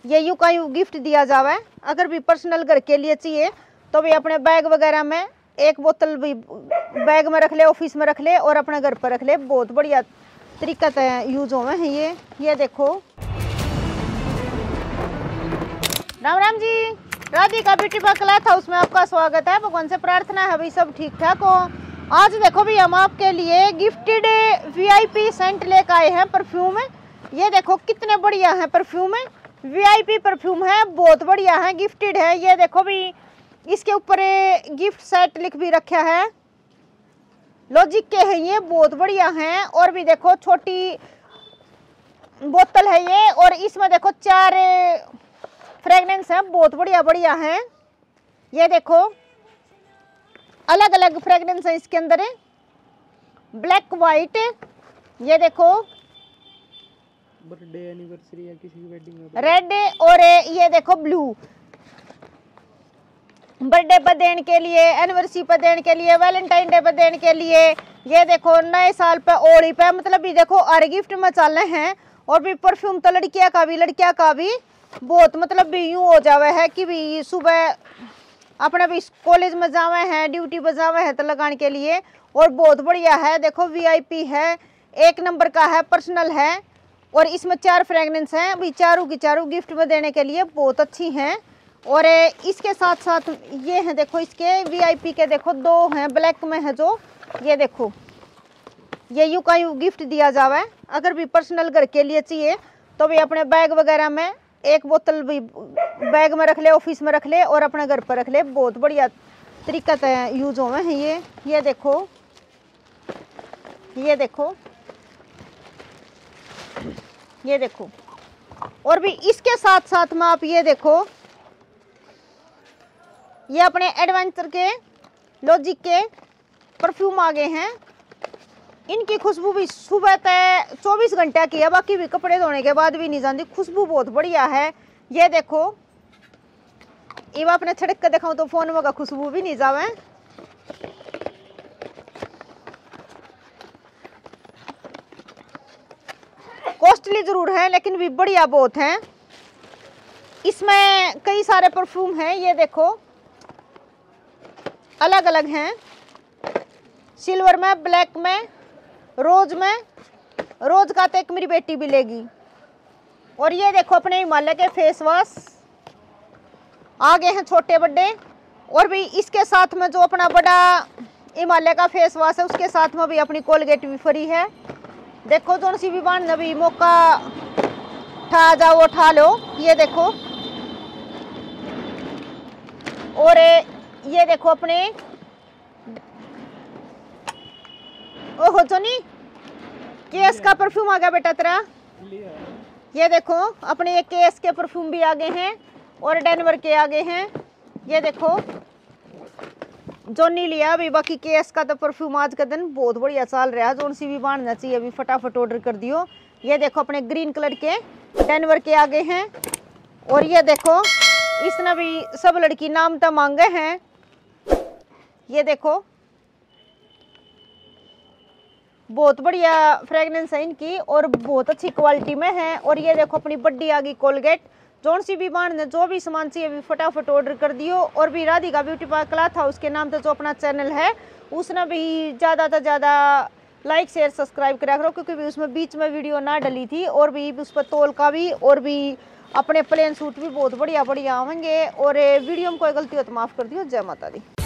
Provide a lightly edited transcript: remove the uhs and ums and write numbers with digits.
ये यूं का यूं गिफ्ट दिया जावे। अगर भी पर्सनल घर के लिए चाहिए तो भी अपने बैग वगैरह में एक बोतल भी बैग में रख ले, ऑफिस में रख ले और अपने घर पर रख ले। बहुत बढ़िया तरीका से यूज होवे हैं ये देखो। Ram Ram ji, Radhika beauty parlour cloth house में आपका स्वागत है। भगवान से प्रार्थना है भाई सब ठीक ठाक हो। आज देखो भी हम आपके लिए गिफ्टेड वीआईपी सेंट लेकर आए हैं परफ्यूम। ये देखो कितने बढ़िया है परफ्यूम, वीआईपी परफ्यूम है, बहुत बढ़िया है, गिफ्टेड है। ये देखो भी इसके ऊपर गिफ्ट सेट लिख भी रखा है, लॉजिक के है ये, बहुत बढ़िया है। और भी देखो छोटी बोतल है ये, और इसमें देखो 4 फ्रेगनेंस है, बहुत बढ़िया बढ़िया है। ये देखो अलग अलग फ्रेगनेंस है इसके अंदर, ब्लैक वाइट, ये देखो बर्थडे एनिवर्सरी या किसी की वेडिंग में रेड, और ये देखो ब्लू, बर्थडे पर देने के लिए, एनिवर्सरी पर देने के लिए, वैलेंटाइन डे पर देने के लिए, ये देखो नए साल पे, ओड़ी पे, मतलब भी देखो हर गिफ्ट में चलने हैं। और भी परफ्यूम तो लड़कियां का भी बहुत, मतलब भी यूं हो जावे है कि भी सुबह अपने भी कॉलेज में जावे हैं, ड्यूटी पर जावे हैं तो लगाने के लिए। और बहुत बढ़िया है, देखो वीआईपी है, 1 नंबर का है, पर्सनल है। और इसमें 4 फ्रेगनेंस हैं, अभी चारों की चारों गिफ्ट में देने के लिए बहुत अच्छी हैं। और इसके साथ साथ ये हैं, देखो इसके वीआईपी के देखो 2 हैं, ब्लैक में है जो, ये देखो ये यूं का यूं गिफ्ट दिया जावे। अगर भी पर्सनल घर के लिए चाहिए तो भी अपने बैग वगैरह में एक बोतल भी बैग में रख ले, ऑफिस में रख ले और अपने घर पर रख ले। बहुत बढ़िया तरीका से यूज होवे हैं ये देखो, ये देखो। और भी इसके साथ साथ में आप ये देखो, ये अपने एडवेंचर के लॉजिक के परफ्यूम आ गए हैं। इनकी खुशबू भी सुबह तय 24 घंटे की है, बाकी भी कपड़े धोने के बाद भी नहीं जाती, खुशबू बहुत बढ़िया है। ये देखो ये अपने छिड़क के दिखाऊं तो फोन में का खुशबू भी नहीं जावे। कॉस्टली जरूर है लेकिन भी बढ़िया बहुत है। इसमें कई सारे परफ्यूम हैं, ये देखो अलग अलग हैं, सिल्वर में, ब्लैक में, रोज में, रोज का तो एक मेरी बेटी भी लेगी। और ये देखो अपने हिमालय के फेस वॉश आगे हैं, छोटे बड़े। और भी इसके साथ में जो अपना बड़ा हिमालय का फेस वॉश है उसके साथ में भी अपनी कोलगेट भी फ्री है। देखो जो सी भी बांध भी मौका ठा जाओ उठा लो, ये देखो। और ये देखो अपने ओहो जोनी केस का परफ्यूम आ गया बेटा तेरा। ये देखो अपने ये केस के परफ्यूम भी आ गए हैं और डेनवर के आ गए हैं। ये देखो जोनी लिया अभी, बाकी केस का तो परफ्यूम आज का दिन बहुत बढ़िया चल रहा है, जोन सी भी बांधना चाहिए अभी फटाफट ऑर्डर कर दियो। ये देखो अपने ग्रीन कलर के डेनवर के आ गए हैं। और ये देखो इसने भी सब लड़की नाम तो मांगे हैं। ये देखो बहुत बढ़िया फ्रेगनेंस है इनकी और बहुत अच्छी क्वालिटी में है। और ये देखो अपनी बड्डी आ गई कोलगेट, जोन सी भी बांधने जो भी सामान चाहिए अभी फटाफट ऑर्डर कर दियो। और भी Radhika beauty parlour cloth house के नाम से जो अपना चैनल है उसने भी ज़्यादा से ज़्यादा लाइक शेयर सब्सक्राइब करा करो, क्योंकि भी उसमें बीच में वीडियो ना डली थी। और भी उस पर तोल का भी और भी अपने प्लेन सूट भी बहुत बढ़िया बढ़िया आवेंगे। और वीडियो में कोई गलती हो तो माफ़ कर दियो। जय माता दी।